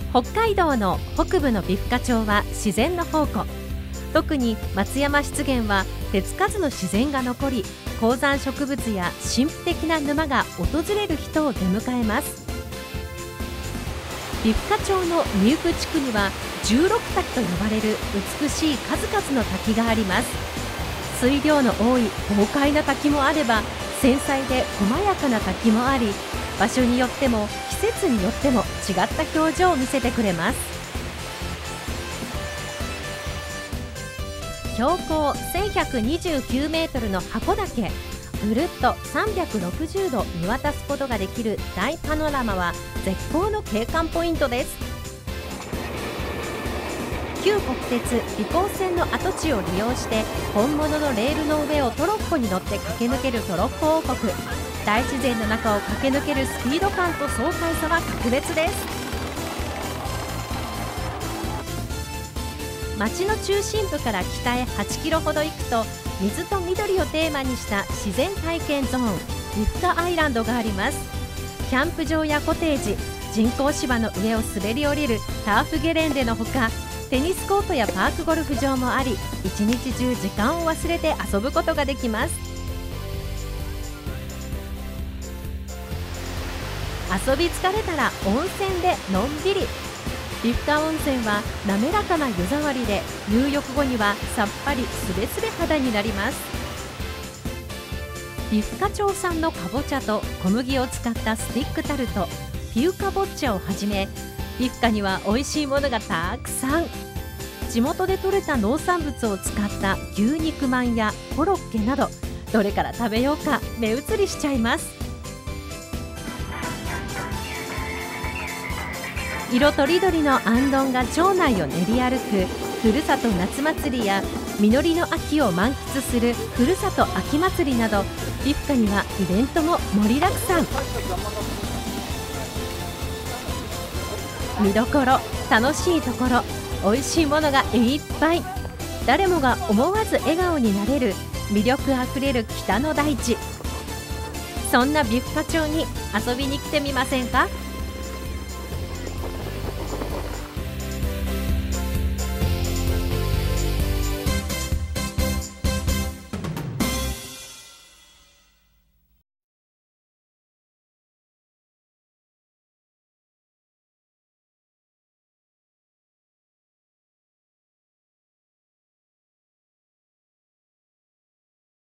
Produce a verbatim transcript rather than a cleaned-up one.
北海道の北部の美深町は自然の宝庫。特に松山湿原は手つかずの自然が残り、高山植物や神秘的な沼が訪れる人を出迎えます。美深町の三福地区にはじゅうろく滝と呼ばれる美しい数々の滝があります。水量の多い豪快な滝もあれば、繊細で細やかな滝もあり、場所によっても季節によっても違った表情を見せてくれます。標高せんひゃくにじゅうきゅうメートルの箱岳、ぐるっとさんびゃくろくじゅうど見渡すことができる大パノラマは絶好の景観ポイントです。旧国鉄美高線の跡地を利用して本物のレールの上をトロッコに乗って駆け抜けるトロッコ王国。大自然の中を駆け抜けるスピード感と爽快さは格別です。町の中心部から北へはちキロほど行くと、水と緑をテーマにした自然体験ゾーン美深アイランドがあります。キャンプ場やコテージ、人工芝の上を滑り降りるターフゲレンデのほか、テニスコートやパークゴルフ場もあり、一日中時間を忘れて遊ぶことができます。遊び疲れたら温泉でのんびり。美深温泉は滑らかな湯触りで、入浴後にはさっぱりすべすべ肌になります。美深町産のかぼちゃと小麦を使ったスティックタルト、ピューカボッチャをはじめ、美深には美味しいものがたくさん。地元で採れた農産物を使った牛肉まんやコロッケなど、どれから食べようか目移りしちゃいます。色とりどりのあんどんが町内を練り歩くふるさと夏祭りや、実りの秋を満喫するふるさと秋祭りなど、美深にはイベントも盛りだくさん。見どころ、楽しいところ、美味しいものがいっぱい。誰もが思わず笑顔になれる魅力あふれる北の大地。そんな美深町に遊びに来てみませんか？